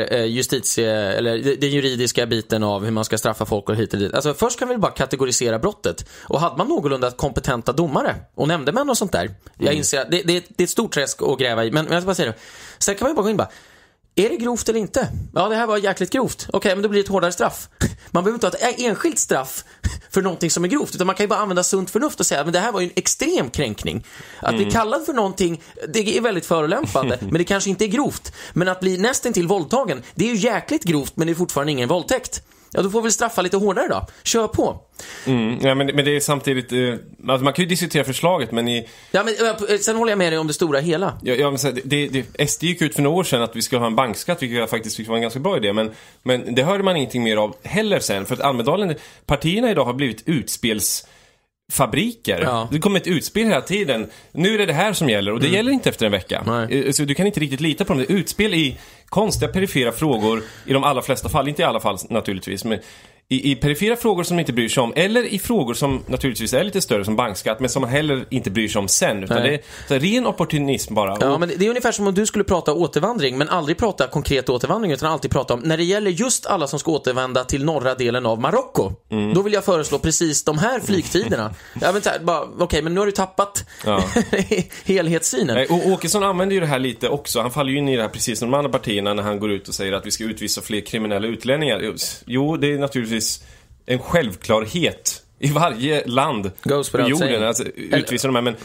Speaker 2: eller den juridiska biten av hur man ska straffa folk och hit och dit. Alltså, först kan vi bara kategorisera brottet. Och hade man någorlunda kompetenta domare och nämndemän och sånt där, jag inser att det är ett stort träsk att gräva i. Men jag ska bara säga det. Sen kan man ju bara gå in bara, är det grovt eller inte? Ja, det här var jäkligt grovt. Okej, men då blir det ett hårdare straff. Man behöver inte ha ett enskilt straff för någonting som är grovt, utan man kan ju bara använda sunt förnuft och säga, men det här var ju en extrem kränkning. Att bli kallad för någonting, det är väldigt förolämpande, men det kanske inte är grovt. Men att bli nästan till våldtagen, det är ju jäkligt grovt, men det är fortfarande ingen våldtäkt. Ja, då får vi straffa lite hårdare då. Kör på.
Speaker 1: Ja, men det är samtidigt, alltså man kan ju diskutera förslaget, men
Speaker 2: ja, men sen håller jag med dig om det stora hela.
Speaker 1: Ja, men så SD gick ut för några år sedan att vi ska ha en bankskatt, vilket jag faktiskt tyckte var en ganska bra idé, men det hörde man ingenting mer av heller sen, för att Almedalen, partierna idag har blivit utspelsfabriker. Ja. Det kommer ett utspel hela tiden. Nu är det här som gäller, och det gäller inte efter en vecka. Nej. Så du kan inte riktigt lita på dem. Det är utspel i konstiga perifera frågor i de allra flesta fall, inte i alla fall naturligtvis, men i perifera frågor som man inte bryr sig om, eller i frågor som naturligtvis är lite större som bankskatt, men som man heller inte bryr sig om sen, utan det är ren opportunism bara.
Speaker 2: Ja, men det är ungefär som om du skulle prata återvandring, men aldrig prata konkret återvandring, utan alltid prata om, när det gäller just alla som ska återvända till norra delen av Marocko, då vill jag föreslå precis de här flygtiderna. Jag vet inte, bara, okej, men nu har du tappat helhetssynen.
Speaker 1: Och Åkesson använder ju det här lite också. Han faller ju in i det här precis som de andra partierna när han går ut och säger att vi ska utvisa fler kriminella utlänningar. Jo, det är naturligtvis en självklarhet i varje land på jorden, alltså, utvisa de här, men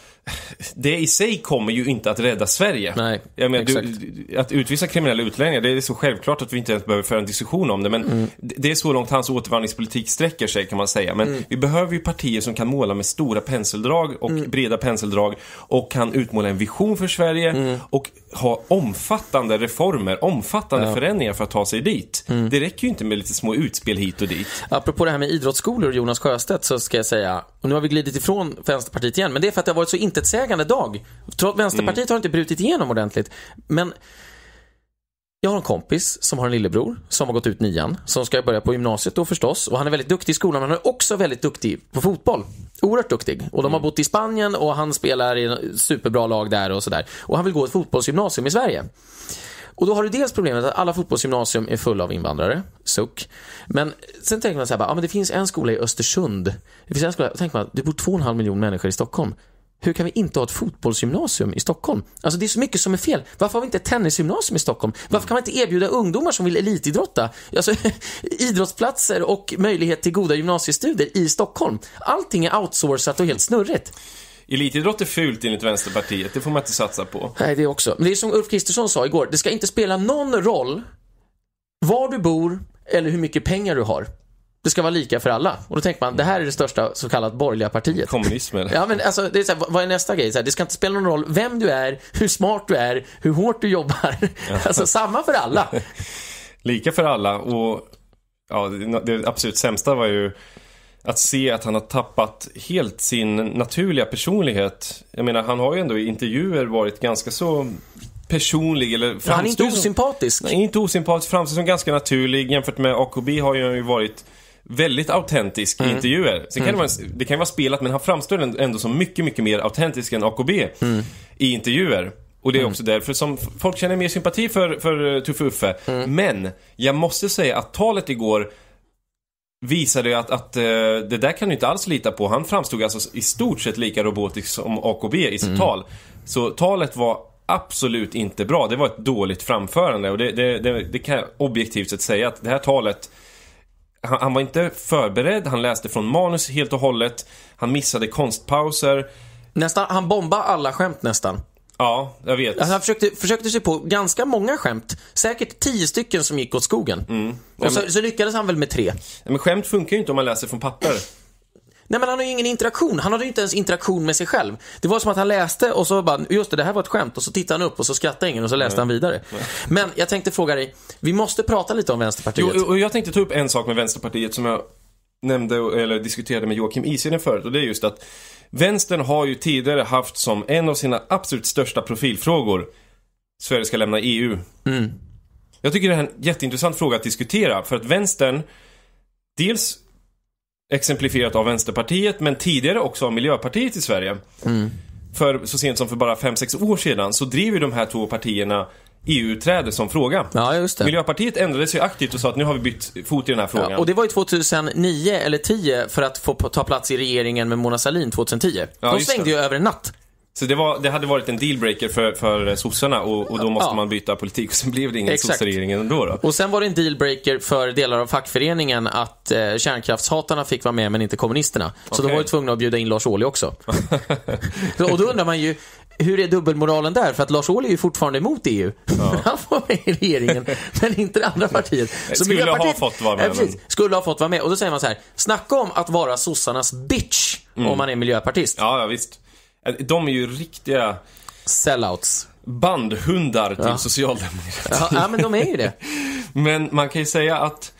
Speaker 1: det i sig kommer ju inte att rädda Sverige.
Speaker 2: Nej,
Speaker 1: jag menar, att utvisa kriminella utlänningar, det är så självklart att vi inte ens behöver föra en diskussion om det, men det är så långt hans återvandringspolitik sträcker sig, kan man säga. Men vi behöver ju partier som kan måla med stora penseldrag och breda penseldrag och kan utmåla en vision för Sverige och ha omfattande reformer, omfattande förändringar för att ta sig dit. Det räcker ju inte med lite små utspel hit och dit.
Speaker 2: Apropå det här med idrottsskolor, Jonas Sjöstedt, så ska jag säga, och nu har vi glidit ifrån Vänsterpartiet igen, men det är för att det har varit så intetsägande dag. Vänsterpartiet har inte brutit igenom ordentligt. Men jag har en kompis som har en lillebror som har gått ut 9:an, som ska börja på gymnasiet då förstås, och han är väldigt duktig i skolan, men han är också väldigt duktig på fotboll. Oerhört duktig. Och de har bott i Spanien och han spelar i en superbra lag där och sådär. Och han vill gå ett fotbollsgymnasium i Sverige. Och då har du dels problemet att alla fotbollsgymnasium är fulla av invandrare, suck. Men sen tänker man så här, men det finns en skola i Östersund. Det finns en skola, tänker man, det bor 2,5 miljoner människor i Stockholm. Hur kan vi inte ha ett fotbollsgymnasium i Stockholm? Alltså det är så mycket som är fel. Varför har vi inte ett tennisgymnasium i Stockholm? Varför kan man inte erbjuda ungdomar som vill elitidrotta alltså, idrottsplatser och möjlighet till goda gymnasiestudier i Stockholm? Allting är outsourcat och helt snurrigt.
Speaker 1: Elitidrott är fult enligt Vänsterpartiet, det får man inte satsa på.
Speaker 2: Nej, det är också. Men det är som Ulf Kristersson sa igår, det ska inte spela någon roll var du bor eller hur mycket pengar du har. Det ska vara lika för alla. Och då tänker man, det här är det största så kallat borgerliga partiet.
Speaker 1: Kommunismen.
Speaker 2: Ja, men alltså, det är så här, vad är nästa grej? Så här, det ska inte spela någon roll vem du är, hur smart du är, hur hårt du jobbar. Alltså samma för alla.
Speaker 1: Lika för alla. Och ja, det absolut sämsta var ju att se att han har tappat helt sin naturliga personlighet. Jag menar, han har ju ändå i intervjuer varit ganska så personlig, eller
Speaker 2: han är inte osympatisk.
Speaker 1: Nej, inte osympatisk, framstår som ganska naturlig. Jämfört med AKB har ju varit väldigt autentisk i intervjuer. Sen kan det kan vara spelat, men han framstår ändå som mycket, mycket mer autentisk än AKB i intervjuer. Och det är också därför som folk känner mer sympati för Tuffe Uffe. Men jag måste säga att talet igår visade att det där kan du inte alls lita på. Han framstod alltså i stort sett lika robotisk som AKB i sitt tal. Så talet var absolut inte bra. Det var ett dåligt framförande. Och det kan jag objektivt sett säga att det här talet, han var inte förberedd. Han läste från manus helt och hållet. Han missade konstpauser.
Speaker 2: Han bombade alla skämt nästan.
Speaker 1: Ja, jag vet.
Speaker 2: Alltså, han försökte sig på ganska många skämt. Säkert 10 stycken som gick åt skogen. Och så lyckades han väl med 3.
Speaker 1: Men skämt funkar ju inte om man läser från papper.
Speaker 2: Nej, men han har ju ingen interaktion. Han hade ju inte ens interaktion med sig själv. Det var som att han läste och så bara, just det här var ett skämt. Och så tittade han upp och så skrattade ingen och så läste han vidare. Men jag tänkte fråga dig, vi måste prata lite om Vänsterpartiet.
Speaker 1: Jo, och jag tänkte ta upp en sak med Vänsterpartiet som jag nämnde eller diskuterade med Joakim Isinen förut. Och det är just att Vänstern har ju tidigare haft som en av sina absolut största profilfrågor Sverige ska lämna EU. Jag tycker det är en jätteintressant fråga att diskutera. För att Vänstern, dels exemplifierat av Vänsterpartiet, men tidigare också av Miljöpartiet i Sverige. För så sent som för bara 5-6 år sedan så drev ju de här två partierna EU-träde som fråga.
Speaker 2: Ja, just det.
Speaker 1: Miljöpartiet ändrade sig aktivt och sa att nu har vi bytt fot i den här frågan.
Speaker 2: Ja, och det var ju 2009 eller 10 för att få ta plats i regeringen med Mona Sahlin 2010.
Speaker 1: Ja,
Speaker 2: de svängde ju över en natt.
Speaker 1: Så det hade varit en dealbreaker för sossarna och då måste man byta politik. Och sen blev det ingen sossarregering ändå då.
Speaker 2: Och sen var det en dealbreaker för delar av fackföreningen att kärnkraftshatarna fick vara med men inte kommunisterna. Så de var ju tvungna att bjuda in Lars Ohly också. Och då undrar man ju, hur är dubbelmoralen där? För att Lars Ohly är ju fortfarande emot EU. Han får med i regeringen, men inte det andra partiet. Så
Speaker 1: skulle ha fått vara med.
Speaker 2: Skulle ha fått vara med. Och då säger man så här, snacka om att vara sossarnas bitch om man är miljöpartist.
Speaker 1: Ja, visst. De är ju riktiga
Speaker 2: sellouts,
Speaker 1: bandhundar till socialdemokratin.
Speaker 2: Ja, men de är ju det.
Speaker 1: Men man kan ju säga att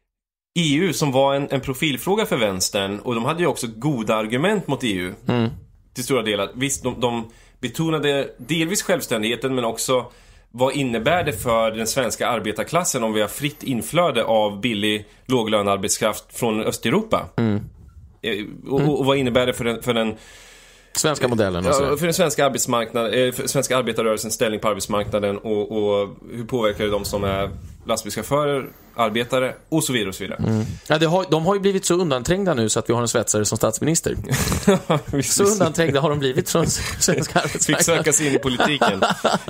Speaker 1: EU, som var en profilfråga för vänstern, och de hade ju också goda argument mot EU till stora delar. Visst, de betonade delvis självständigheten, men också vad innebär det för den svenska arbetarklassen om vi har fritt inflöde av billig låglönearbetskraft från Östeuropa? Och vad innebär det för den
Speaker 2: svenska modellen och
Speaker 1: för den svenska arbetsmarknaden, för svenska arbetarrörelsens ställning på arbetsmarknaden och hur påverkar det de som är lastbilschaufförer, arbetare och så vidare och så vidare.
Speaker 2: Ja, de har ju blivit så undanträngda nu så att vi har en svetsare som statsminister. Så undanträngda har de blivit från svenska arbetsmarknaden.
Speaker 1: Fick söka sig in i politiken.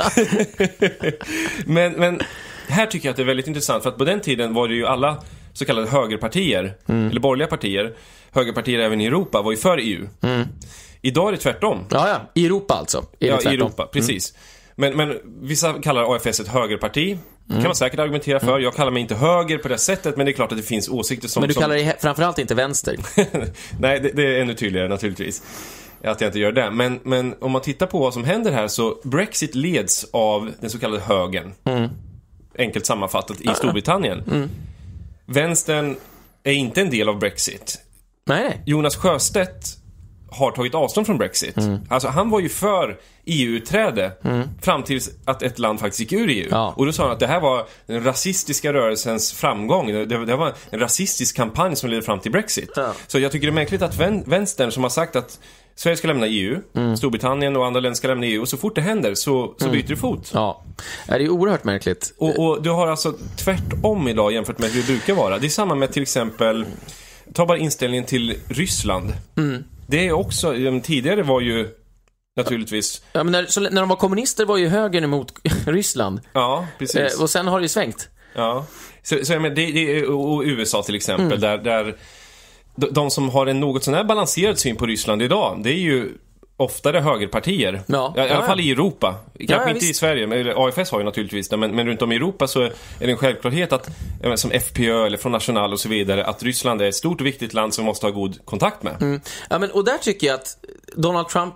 Speaker 1: men här tycker jag att det är väldigt intressant, för att på den tiden var det ju alla så kallade högerpartier, eller borgerliga partier, högerpartier även i Europa, var ju för EU. Idag är det tvärtom.
Speaker 2: Ja, i Europa alltså.
Speaker 1: I Europa, precis. Men vissa kallar AFS ett högerparti. Det kan man säkert argumentera för. Jag kallar mig inte höger på det sättet, men det är klart att det finns åsikter som...
Speaker 2: Men du kallar dig framförallt inte vänster.
Speaker 1: Nej, det är ännu tydligare naturligtvis att jag inte gör det. Men om man tittar på vad som händer här, så Brexit leds av den så kallade högern. Enkelt sammanfattat i Storbritannien. Vänstern är inte en del av Brexit.
Speaker 2: Nej.
Speaker 1: Jonas Sjöstedt har tagit avstånd från Brexit. Alltså han var ju för EU-utträde fram tills att ett land faktiskt gick ur EU.
Speaker 2: Ja.
Speaker 1: Och då sa han att det här var den rasistiska rörelsens framgång. Det var en rasistisk kampanj som ledde fram till Brexit. Ja. Så jag tycker det är märkligt att vänstern som har sagt att Sverige ska lämna EU, Storbritannien och andra länder ska lämna EU, och så fort det händer så byter det fot.
Speaker 2: Ja, det är oerhört märkligt.
Speaker 1: Och du har alltså tvärtom idag jämfört med hur det brukar vara. Det är samma med till exempel, ta bara inställningen till Ryssland. Det är också, tidigare var ju naturligtvis...
Speaker 2: Ja, men när de var kommunister var ju högern emot Ryssland.
Speaker 1: Ja, precis.
Speaker 2: Och sen har det ju svängt.
Speaker 1: Ja, så jag menar, det och USA till exempel, där de som har en något sån här balanserad syn på Ryssland idag, det är ju oftare högerpartier. Ja. I alla fall i Europa. Kanske inte i Sverige, men AFS har ju naturligtvis det, men runt om i Europa så är det en självklarhet att, som FPÖ eller från National och så vidare, att Ryssland är ett stort och viktigt land som måste ha god kontakt med.
Speaker 2: Ja, men och där tycker jag att Donald Trump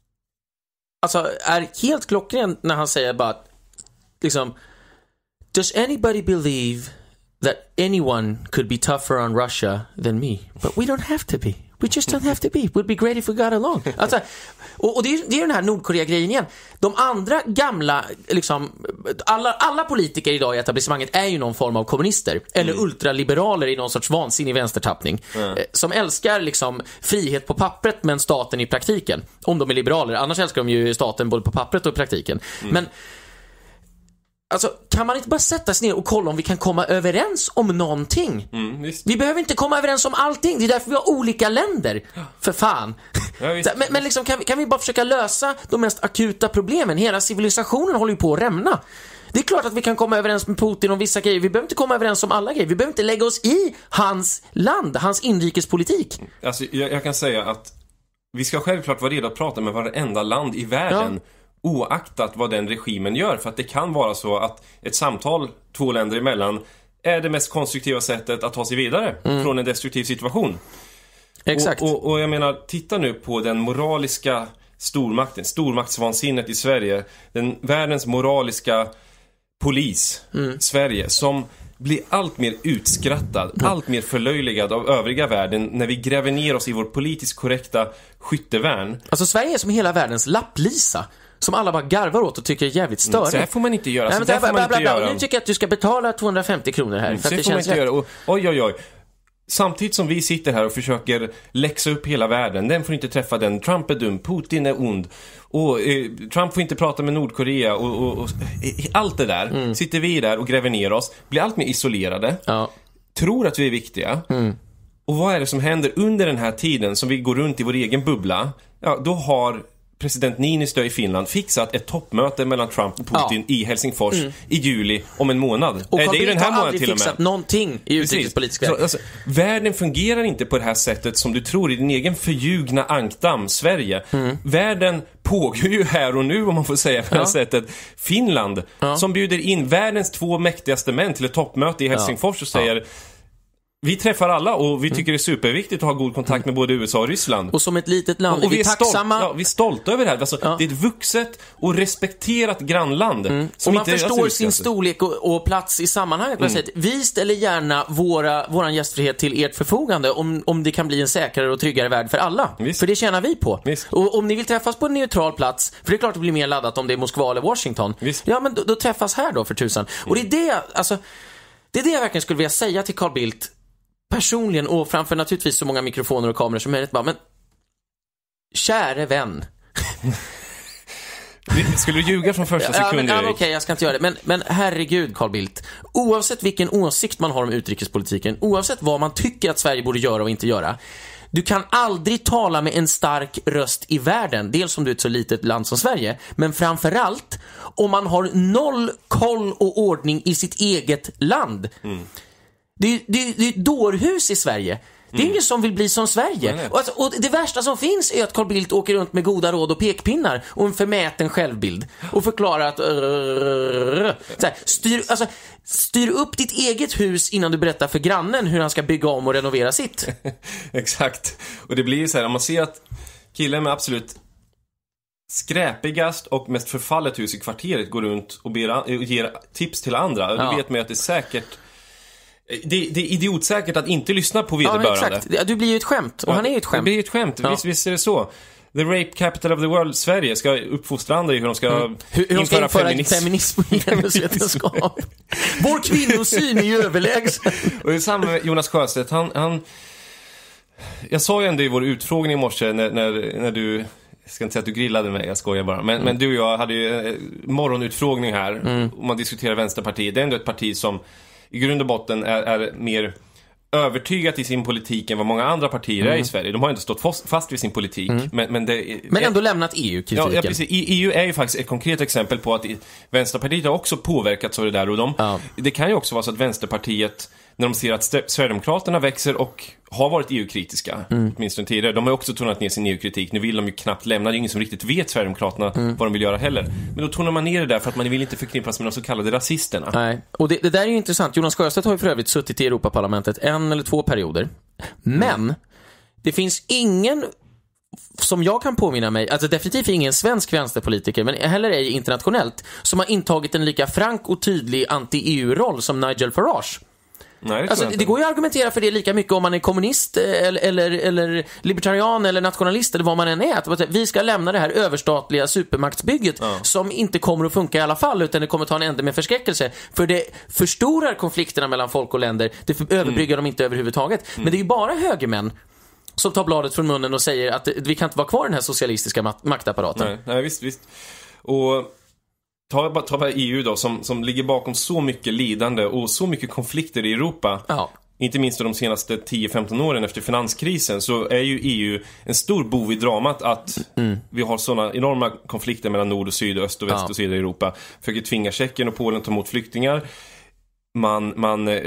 Speaker 2: alltså är helt klockren när han säger bara liksom, does anybody believe that anyone could be tougher on Russia than me? But we don't have to be. We just don't have to be. It would be great if we got along. Alltså, och det är den här Nordkorea-grejen igen. De andra gamla, liksom, alla politiker idag i etablissemanget är ju någon form av kommunister. Eller ultraliberaler i någon sorts vansinnig vänstertappning. Som älskar liksom frihet på pappret men staten i praktiken. Om de är liberaler. Annars älskar de ju staten både på pappret och i praktiken. Men alltså, kan man inte bara sätta sig ner och kolla om vi kan komma överens om någonting? Vi behöver inte komma överens om allting. Det är därför vi har olika länder. För fan. Ja, men liksom, kan vi bara försöka lösa de mest akuta problemen? Hela civilisationen håller ju på att rämna. Det är klart att vi kan komma överens med Putin om vissa grejer. Vi behöver inte komma överens om alla grejer. Vi behöver inte lägga oss i hans land, hans inrikespolitik.
Speaker 1: Alltså, jag kan säga att vi ska självklart vara redo att prata med varenda land i världen. Ja. Oaktat vad den regimen gör. För att det kan vara så att ett samtal två länder emellan är det mest konstruktiva sättet att ta sig vidare från en destruktiv situation.
Speaker 2: Exakt.
Speaker 1: Och jag menar, titta nu på den moraliska stormakten, stormaktsvansinnet i Sverige. Världens moraliska polis, Sverige, som blir allt mer utskrattad, allt mer förlöjligad av övriga världen när vi gräver ner oss i vår politiskt korrekta skyttevärn.
Speaker 2: Alltså Sverige är som hela världens lapplisa, som alla bara garvar åt och tycker är jävligt större.
Speaker 1: Så här får man inte göra. Så där får man inte göra.
Speaker 2: Nu tycker jag att du ska betala 250 kronor här. För
Speaker 1: så
Speaker 2: att det
Speaker 1: får man
Speaker 2: känns
Speaker 1: inte göra. Och, oj. Samtidigt som vi sitter här och försöker läxa upp hela världen. Den får inte träffa den. Trump är dum. Putin är ond. Och Trump får inte prata med Nordkorea. Och allt det där. Sitter vi där och gräver ner oss. Blir allt mer isolerade.
Speaker 2: Ja.
Speaker 1: Tror att vi är viktiga. Och vad är det som händer under den här tiden som vi går runt i vår egen bubbla? Ja, då har president Niinistö i Finland fixat ett toppmöte mellan Trump och Putin i Helsingfors i juli om en månad.
Speaker 2: Och
Speaker 1: det är ju den här månaden till och med.
Speaker 2: Fixat någonting i utrikespolitiska.
Speaker 1: Alltså, världen fungerar inte på det här sättet som du tror i din egen förljugna ankdamm, Sverige. Världen pågår ju här och nu, om man får säga på det här sättet. Finland, som bjuder in världens två mäktigaste män till ett toppmöte i Helsingfors och säger
Speaker 3: vi träffar alla och vi tycker det är superviktigt att ha god kontakt med både USA och Ryssland.
Speaker 2: Och som ett litet land
Speaker 3: och
Speaker 2: är vi tacksamma.
Speaker 3: Vi är stolta över det här. Alltså, det är ett vuxet och respekterat grannland.
Speaker 2: Och man förstår sin storlek och plats i sammanhanget. Vi ställer gärna våran gästfrihet till ert förfogande om det kan bli en säkrare och tryggare värld för alla.
Speaker 3: Visst.
Speaker 2: För det tjänar vi på.
Speaker 3: Visst.
Speaker 2: Och om ni vill träffas på en neutral plats, för det är klart det blir mer laddat om det är Moskva eller Washington.
Speaker 3: Visst.
Speaker 2: Ja, men då träffas här då för tusan. Och det är det jag verkligen skulle vilja säga till Carl Bildt personligen, och framför naturligtvis så många mikrofoner och kameror som möjligt, men käre vän.
Speaker 3: Skulle du ljuga från första sekunden, Erik?
Speaker 2: Okej, jag ska inte göra det. Men herregud, Carl Bildt. Oavsett vilken åsikt man har om utrikespolitiken, oavsett vad man tycker att Sverige borde göra och inte göra, du kan aldrig tala med en stark röst i världen. Dels om du är ett så litet land som Sverige, men framförallt om man har noll koll och ordning i sitt eget land. Det är ett dårhus i Sverige. Det är ingen som vill bli som Sverige. Och det värsta som finns är att Carl Bildt åker runt med goda råd och pekpinnar och en förmäten självbild och förklarar att styr upp ditt eget hus innan du berättar för grannen hur han ska bygga om och renovera sitt.
Speaker 3: Exakt. Och det blir ju så här, om man ser att killen med absolut skräpigast och mest förfallet hus i kvarteret går runt och ger tips till andra. Då vet man ju att det är säkert. Det är idiotsäkert att inte lyssna på vederbörande.
Speaker 2: Ja, exakt. Du blir ju ett skämt, och han är ju ett skämt.
Speaker 3: Det blir ett skämt, visst är det så. The rape capital of the world, Sverige, ska uppfostra andra i hur de ska införa
Speaker 2: feminism och genusvetenskap. Vår kvinnosyn är ju överlägsen.
Speaker 3: Och det är samma med Jonas Sjöstedt. Jag sa ju ändå i vår utfrågning i morse när du... Jag ska inte säga att du grillade mig, jag skojar bara. Men du och jag hade ju morgonutfrågning här. Och man diskuterar Vänsterpartiet. Det är ändå ett parti som i grund och botten är mer övertygat i sin politik än vad många andra partier är i Sverige. De har inte stått fast vid sin politik. Men
Speaker 2: ändå lämnat EU-kritiken.
Speaker 3: Ja, precis. EU är ju faktiskt ett konkret exempel på att Vänsterpartiet har också påverkats av det där. Och det kan ju också vara så att Vänsterpartiet, när de ser att Sverigedemokraterna växer och har varit EU-kritiska, åtminstone tidigare, de har också tonat ner sin EU-kritik. Nu vill de ju knappt lämna, det är ingen som riktigt vet Sverigedemokraterna vad de vill göra heller. Men då tonar man ner det där för att man vill inte förknippas med de så kallade rasisterna.
Speaker 2: Nej, och det där är ju intressant. Jonas Sjöstedt har ju för övrigt suttit i Europaparlamentet 1 eller 2 perioder. Men det finns ingen, som jag kan påminna mig, alltså definitivt ingen svensk vänsterpolitiker, men heller ej internationellt, som har intagit en lika frank och tydlig anti-EU-roll som Nigel Farage.
Speaker 3: Nej,
Speaker 2: det går ju att argumentera för det lika mycket om man är kommunist eller libertarian eller nationalist eller vad man än är. Att vi ska lämna det här överstatliga supermaktsbygget som inte kommer att funka i alla fall, utan det kommer att ta en ände med förskräckelse. För det förstorar konflikterna mellan folk och länder. Det överbryggar dem inte överhuvudtaget. Men det är ju bara högermän som tar bladet från munnen och säger att vi kan inte vara kvar i den här socialistiska maktapparaten.
Speaker 3: Nej, visst. Och ta bara EU då, som ligger bakom så mycket lidande och så mycket konflikter i Europa.
Speaker 2: Ja.
Speaker 3: Inte minst de senaste 10-15 åren efter finanskrisen, så är ju EU en stor bov i dramat att vi har sådana enorma konflikter mellan nord och syd, öst och väst och södra Europa. Försöker tvinga Tjeckien och Polen att ta emot flyktingar. Man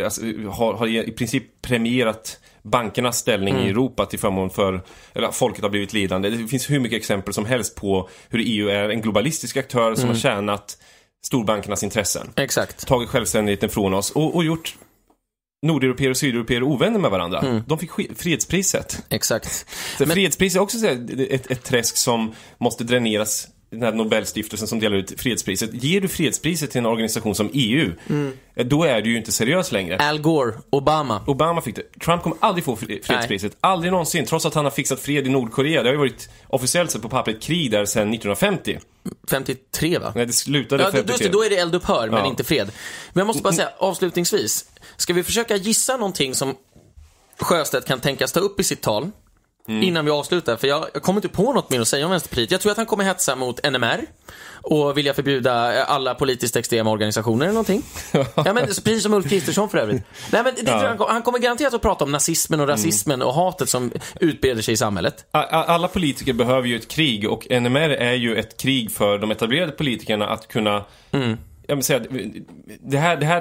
Speaker 3: har i princip premierat bankernas ställning i Europa till förmån för, eller folket har blivit lidande. Det finns hur mycket exempel som helst på hur EU är en globalistisk aktör som har tjänat storbankernas intressen.
Speaker 2: Exakt.
Speaker 3: Tagit självständigheten från oss och gjort nordeuropeer och sydeuropeer ovänner med varandra. De fick fredspriset.
Speaker 2: Exakt.
Speaker 3: Fredspriset är också ett träsk som måste dräneras. Den här Nobelstiftelsen som delar ut fredspriset. Ger du fredspriset till en organisation som EU, då är du ju inte seriös längre.
Speaker 2: Al Gore, Obama
Speaker 3: fick det. Trump kommer aldrig få fredspriset. Nej. Aldrig någonsin, trots att han har fixat fred i Nordkorea. Det har ju varit officiellt sett på pappret krig där sedan 1950.
Speaker 2: 53, va?
Speaker 3: Nej, det slutade 53.
Speaker 2: Då är det eldupphör, men inte fred. Men jag måste bara säga, avslutningsvis, ska vi försöka gissa någonting som Sjöstedt kan tänkas ta upp i sitt tal? Innan vi avslutar, för jag kommer inte på något mer att säga om Vänsterpartiet. Jag tror att han kommer hetsa mot NMR och vilja förbjuda alla politiskt extrema organisationer eller någonting. Ja, men precis som Ulf Kristersson för övrigt. Nej, men han kommer garanterat att prata om nazismen och rasismen och hatet som utbreder sig i samhället.
Speaker 3: Alla politiker behöver ju ett krig, och NMR är ju ett krig för de etablerade politikerna att kunna... Jag vill säga, det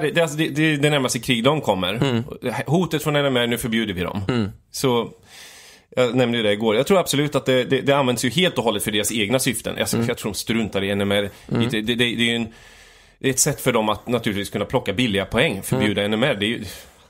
Speaker 3: är det närmaste krig de kommer. Hotet från NMR, nu förbjuder vi dem. Så... Jag nämnde ju det igår. Jag tror absolut att det används ju helt och hållet för deras egna syften. Jag tror de struntar i NMR. Det är ett sätt för dem att naturligtvis kunna plocka billiga poäng. Förbjuda NMR. Det är ju...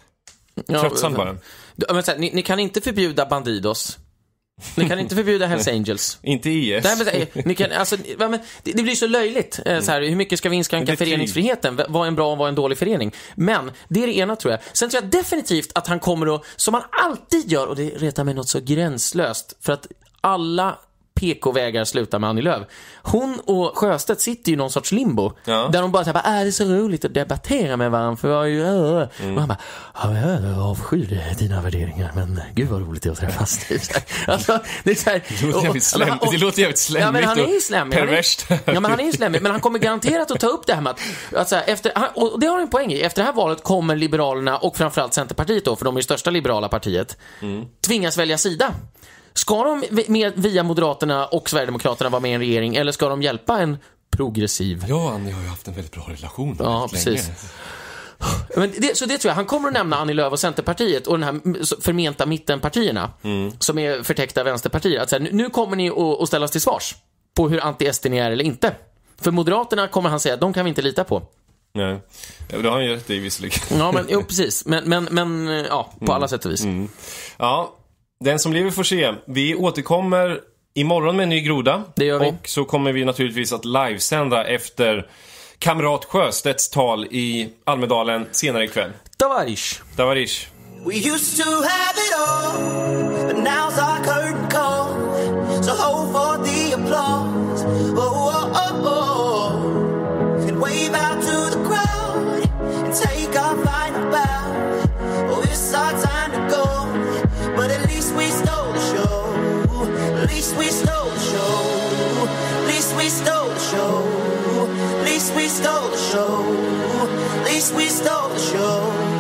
Speaker 1: Tröttsam bara.
Speaker 2: Men så här, ni kan inte förbjuda Bandidos. Ni kan inte förbjuda Hells Angels.
Speaker 1: Inte IS.
Speaker 2: Nej, men, ni kan, alltså, det blir så löjligt. Så här, hur mycket ska vi inskränka föreningsfriheten? Vad är en bra och vad är en dålig förening? Men det är det ena, tror jag. Sen tror jag definitivt att han kommer att, som han alltid gör, och det retar mig något så gränslöst, för att alla PK-vägar slutar med Annie Lööf. Hon och Sjöstedt sitter ju i någon sorts limbo. Ja. Där de bara säger, är det så roligt att debattera med varandra? För jag är ju... Och han bara, jag avskyr dina värderingar, men gud vad roligt det är att träffas. Alltså, det är så här...
Speaker 1: Det låter jävligt slemmigt.
Speaker 2: Ja, men han är ju slemmig.
Speaker 1: Perverst.
Speaker 2: Ja, men han är ju slemmig. Men han kommer garanterat att ta upp det här med att så här, och det har en poäng i. Efter det här valet kommer Liberalerna och framförallt Centerpartiet då, för de är ju största liberala partiet, tvingas välja sida. Ska de via Moderaterna och Sverigedemokraterna vara med i en regering, eller ska de hjälpa en progressiv?
Speaker 1: Ja, ni har ju haft en väldigt bra relation.
Speaker 2: Ja, precis. Men så det tror jag. Han kommer att nämna Annie Lööf och Centerpartiet och den här förmenta mittenpartierna som är förtäckta vänsterpartier. Att säga, nu kommer ni att ställas till svars på hur anti-SD ni är eller inte. För Moderaterna kommer han säga att de kan vi inte lita på.
Speaker 1: Nej, det har han ju rätt i visserligen.
Speaker 2: Ja, men jo, precis. Men ja, på alla sätt och vis.
Speaker 1: Ja, den som lever får se. Vi återkommer imorgon med en ny groda.
Speaker 2: Det gör vi.
Speaker 1: Och så kommer vi naturligtvis att livesända efter kamrat Sjöstedts tal i Almedalen senare ikväll. Tavarish.
Speaker 4: We used to have it all, but now's our curtain call. So hold for the applause. Oh, oh, oh, oh. And wave out to the crowd and take our final bow. Oh, it's our time to go, but at least we stole the show. At least we stole the show. At least we stole the show. At least we stole the show. At least we stole the show.